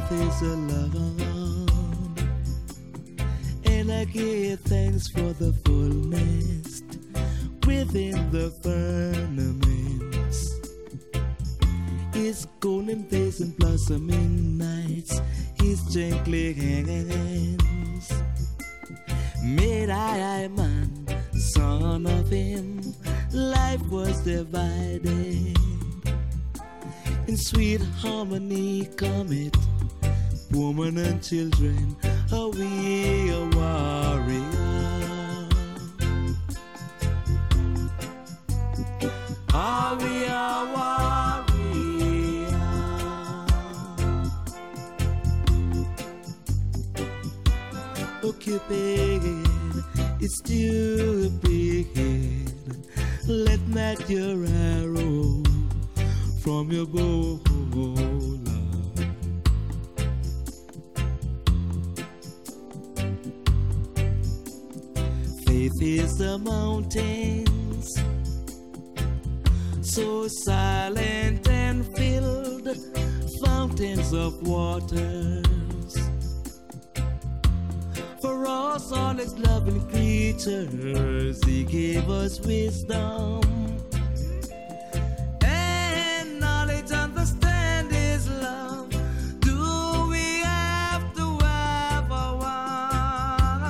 earth is alone, and I give thanks for the fullness within the firmaments. His golden days and blossoming nights, his gently hands made I man, son of him. Life was divided in sweet harmony. Come it, woman and children, are we a warrior? Are we a warrior? Oh Cupid, it's stupid. Let not your arrow from your bow, love. Faith is the mountains, so silent and filled, fountains of waters. For us, all his loving creatures, he gave us wisdom and knowledge. Understand his love. Do we have to have a war?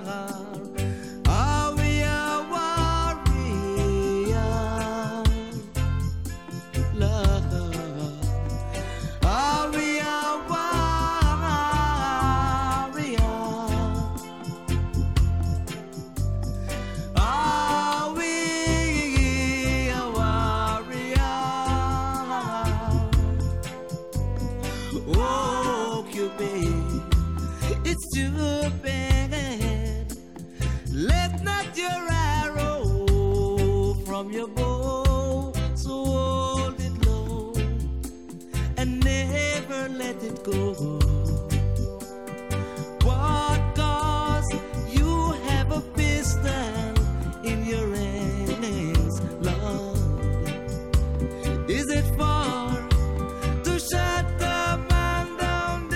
Are we a warrior? Love. Are we a warrior? Are we a warrior? Oh, Cupid, it's too bad. Let not your arrow from your bow, so hold it low and never let it go. What cause you have a pistol in your hands, Lord? Is it for to shut the man down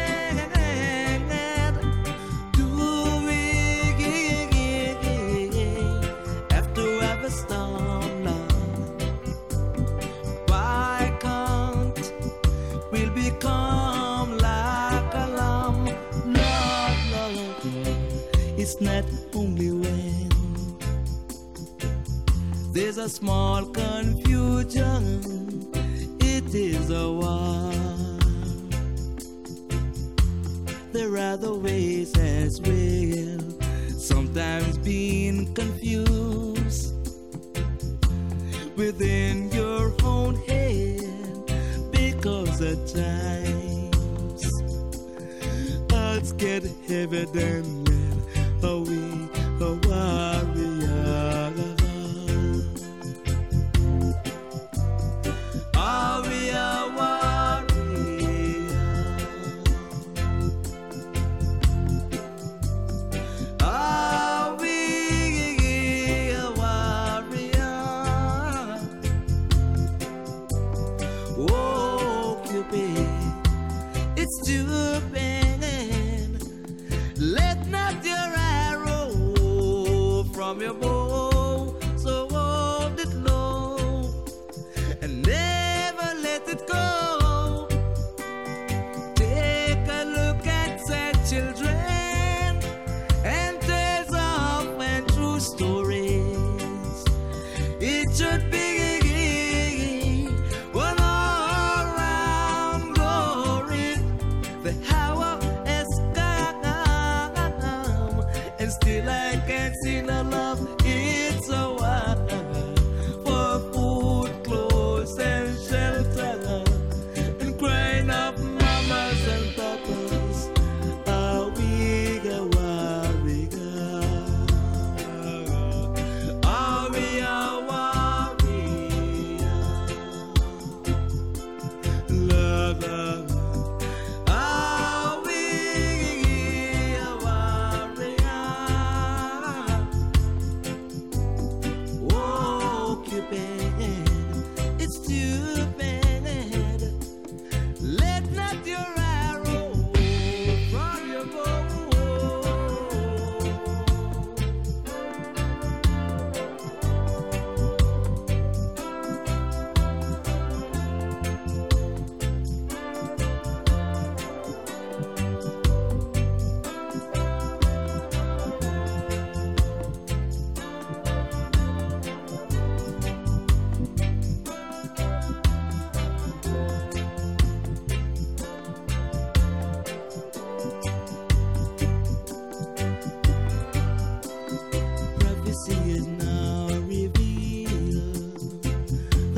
dead? Do we have to have a storm, Lord? Why can't we become like a lamb? Lord, Lord, it's not only when there's a small confusion, it is a war. There are other ways as well, sometimes being confused within your own head, because at times odds get heavier than lead. Are we a warrior? Are we a warrior? Are we a warrior? Oh, Cupid, it's too bad. Let not your arrow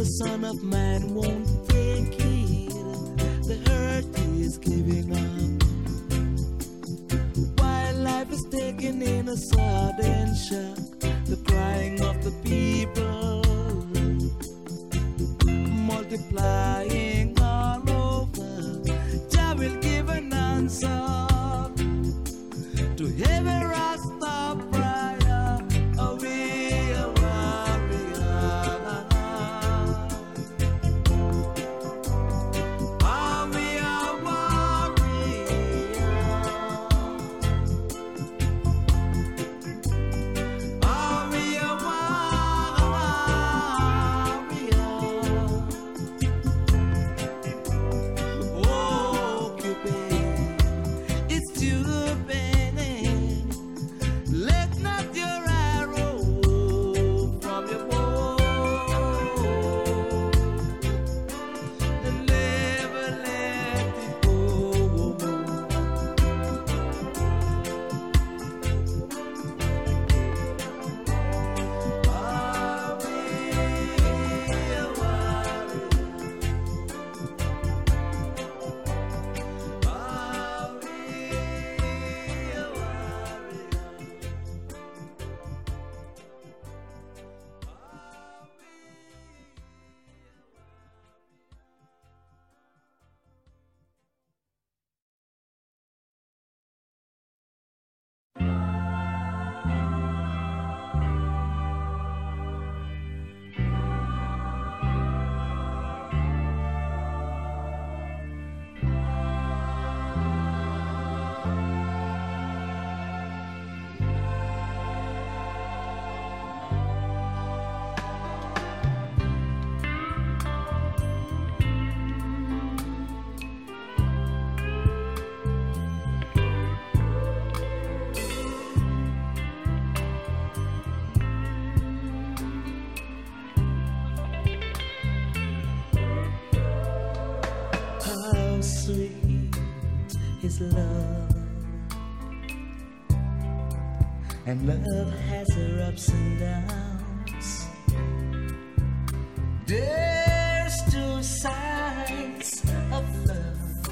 the Son of Man won't take it. The earth is giving up. While life is taken in a sudden shock, the crying of the people multiplying all over. Jah will give an answer to every Rasta prayer. Oh, we are warriors. Oh, we are warriors. Oh, we are warriors. Oh, Cupid, it's too bad. Let not your arrow from your bow, and never let it go. Are we a warrior? Are we a How sweet is love, and love has her ups and downs. There's two sides of love.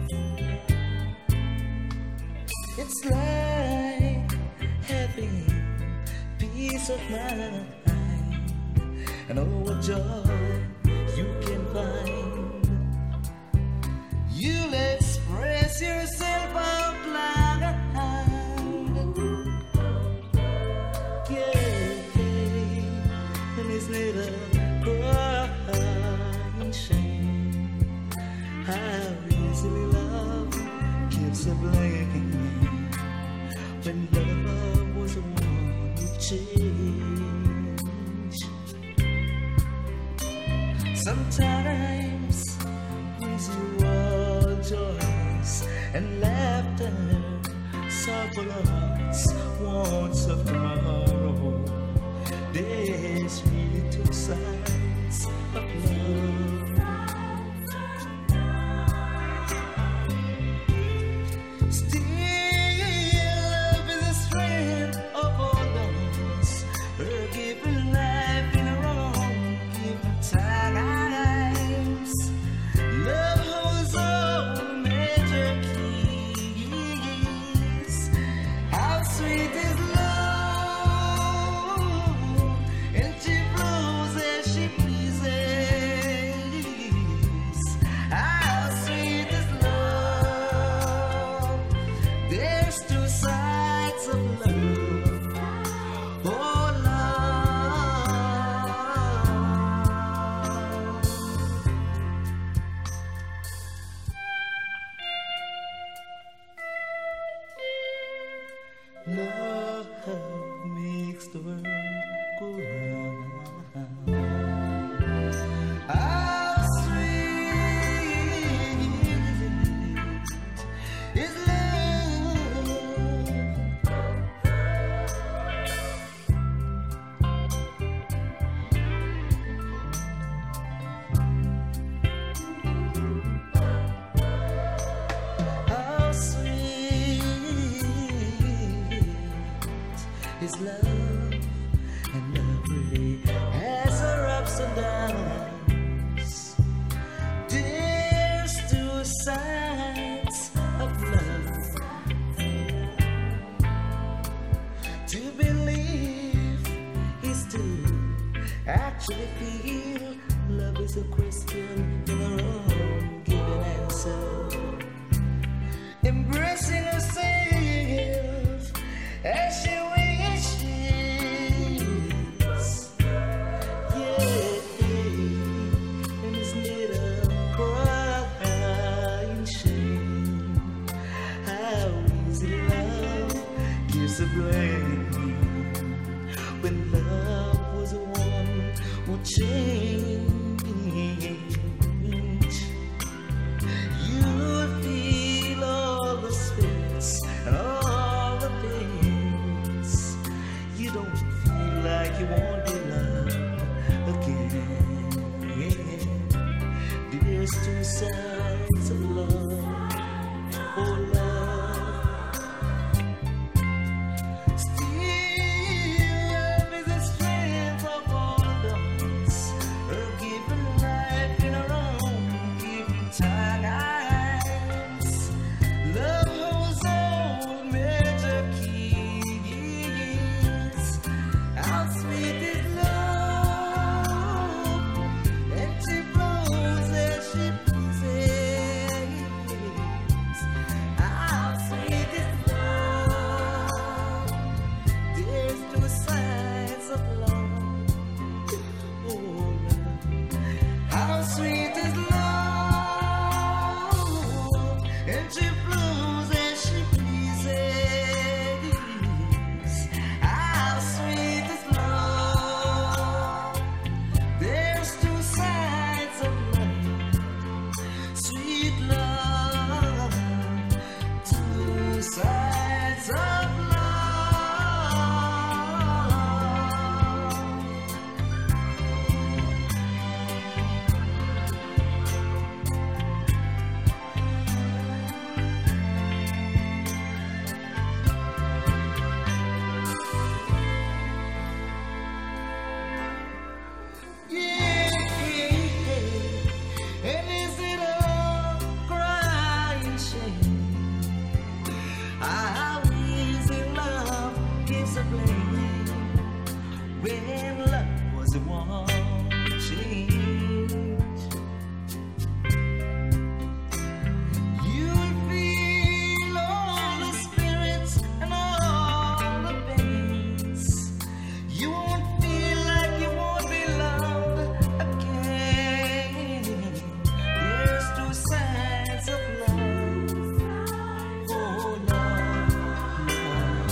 It's like having peace of mind, and oh, what joy you can find. You'll express yourself out loud. Yeah, and it's neither crying shame. How easily love gives a blanking me when love was a one with change. Sometimes brings you all joys and laughter, sorrowful hearts, wants of tomorrow. There's really two sides of love. Still, love is the strength of all those who are given life in her own given times. Love holds all major keys. How sweet is love, and she blows as she love is a question in her own given answer. Embracing herself as she wishes. Yeah, and it's not a crying shame. How easy love gives a blame when love was the one who changed. You feel all the spirits and all the pains. You don't feel like you want to love again. There's two sides of love. Oh, love. Still, love is the strength of all those who give life in her own given times. Love holds all major keys. How sweet is love, and she blows as she pleases. How sweet is love. There's two sides of love. Oh, love. How sweet is love, and she blows as she pleases. How sweet is love. There's two sides of love. Sweet love, two sides of love. Yeah, and is it a crying shame? How easy love gives a blame when love was the one change. You feel all the spirits and all the pains. You won't feel like you won't be loved again. There's two sides of love. Oh, love, love.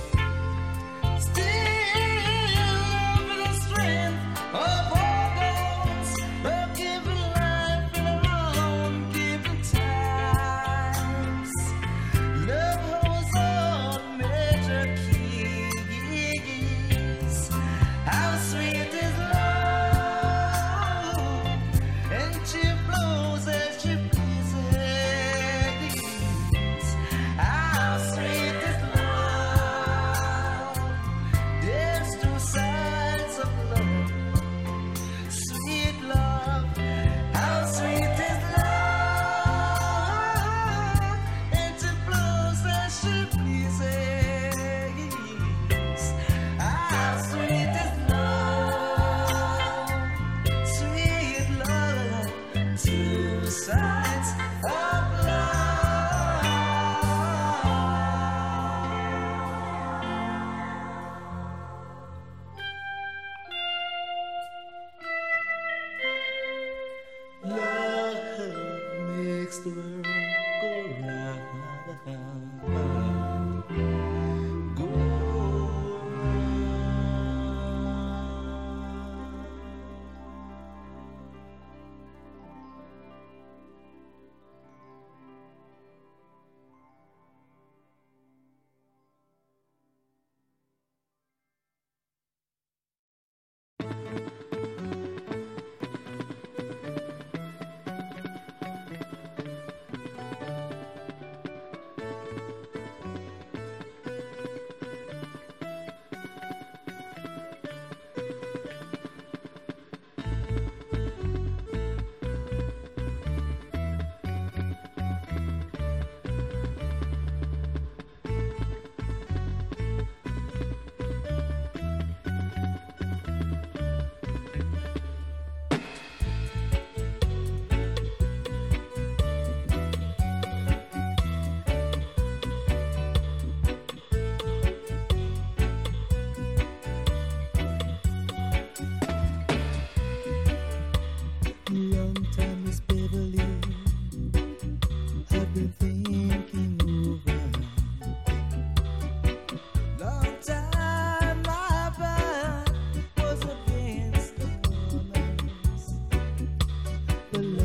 Still, love is the strength of all those who give life in their own given times. Love holds all major keys. How sweet is love, and she blows as she pleases. How sweet is love. There's two sides of love. Sweet love. How sweet is love, and she blows as she pleases. How sweet is love. Sweet love. Two sides of love. Love makes the world go round. Go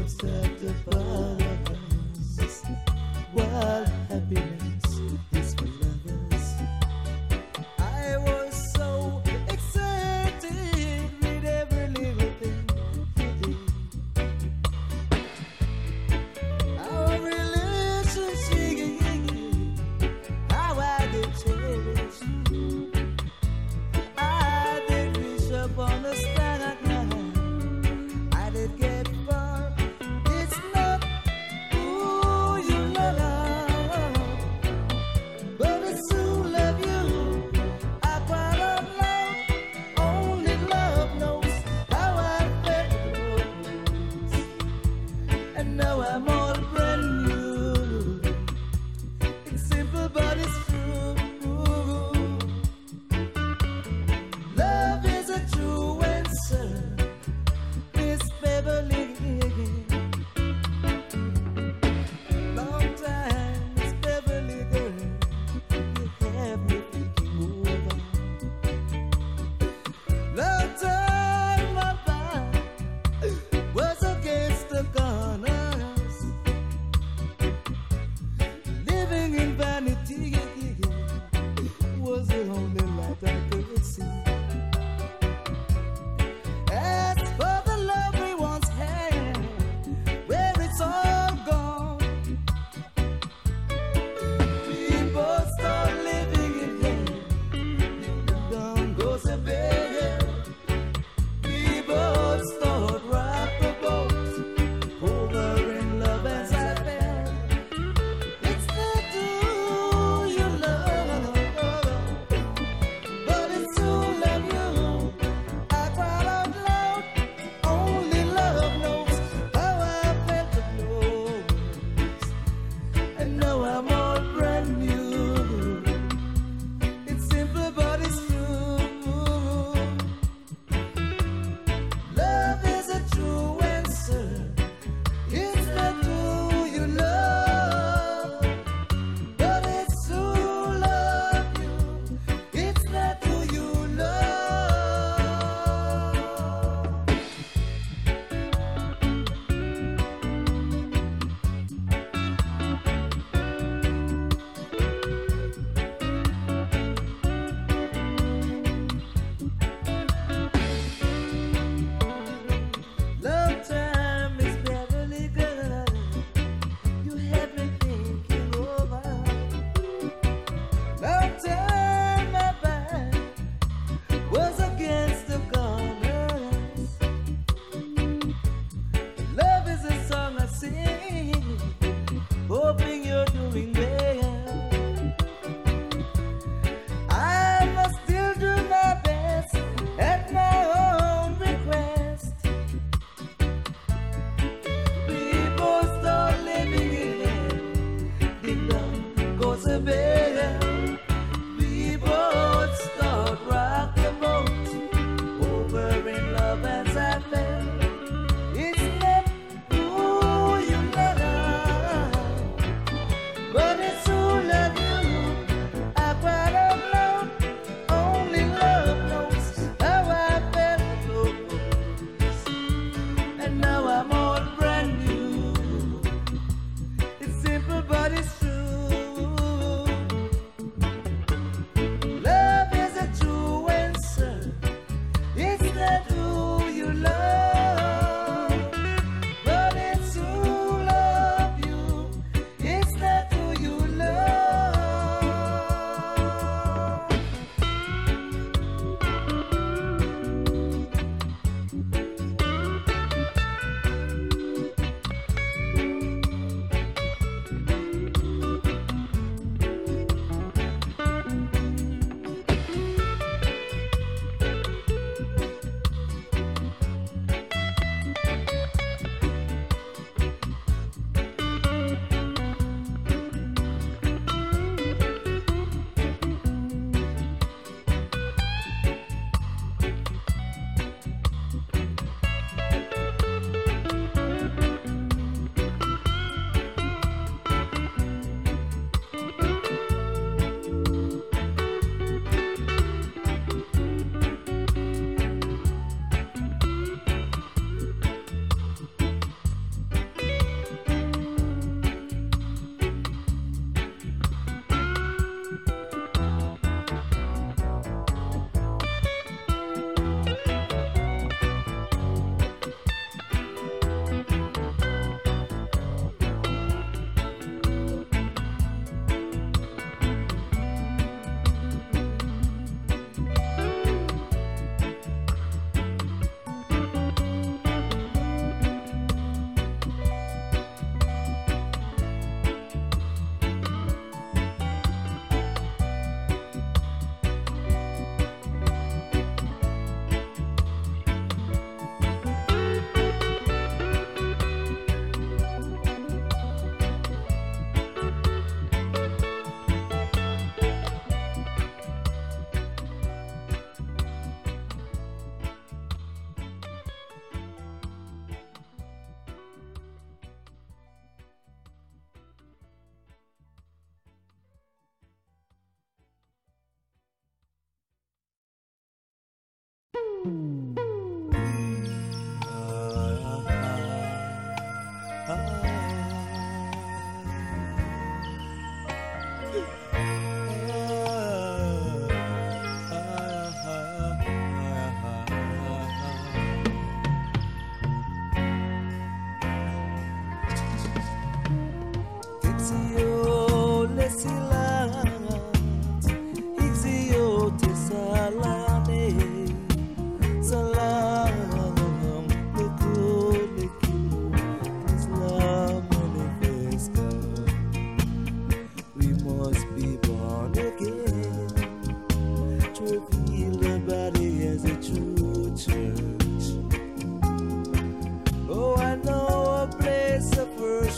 that the brothers, while happiness is for lovers. I was so excited with every little thing you did. Our relationship, how I did cherish you. I did reach up on the sky at night. I did get far. It's not who you love, but it's who love you. I quite love love. Only love knows how I felt. And now I'm all brand new. It's simple, but it's true. Love is a true answer, Miss Beverly. Long time, Miss Beverly girl, you have me thinking over. Long time my back was against the corners, living in vanity was the only light I could see. As for the love we once had,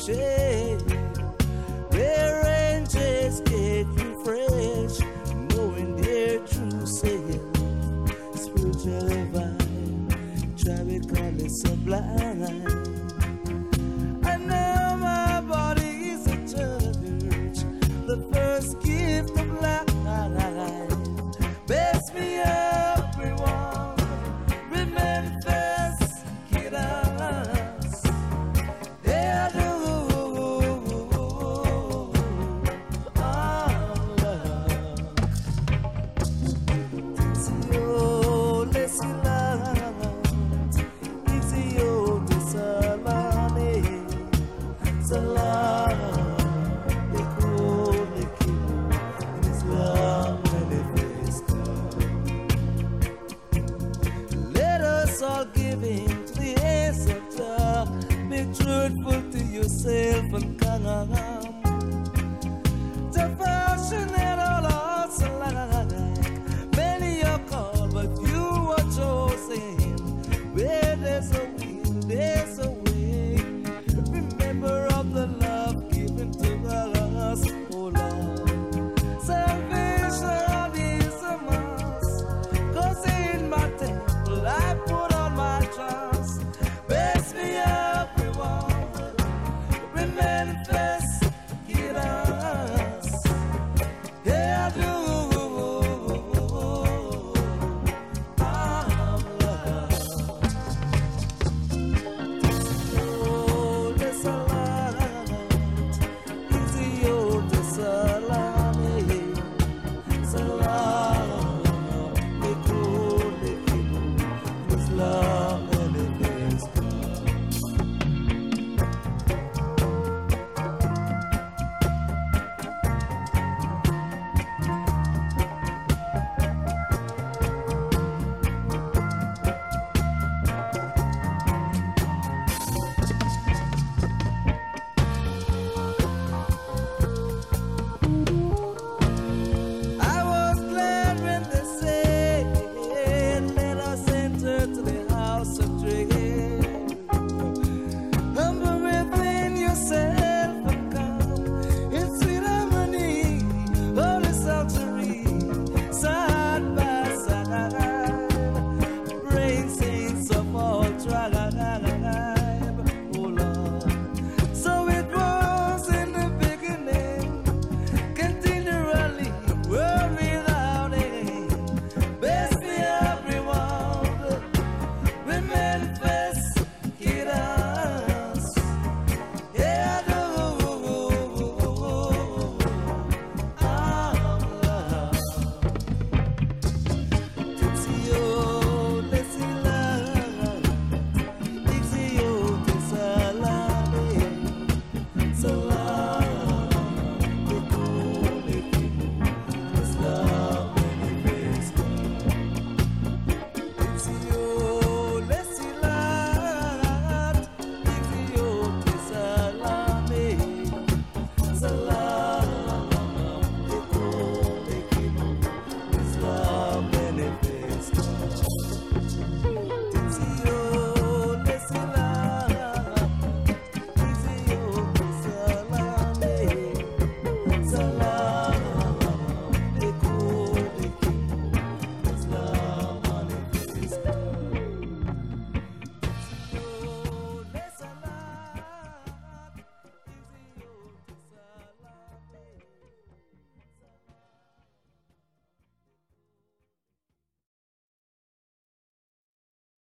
shade, where angels get refreshed, knowing their true sail. Spiritual divine, tropically sublime. And now my body is a church, the first gift of life. Best me everyone, remember get us. They do our love. Easy-o, lesilant, easy-o, desalane, salam, they call the king in his love manifesto. Let us all give in to the answer. Be truthful to yourself and conquer.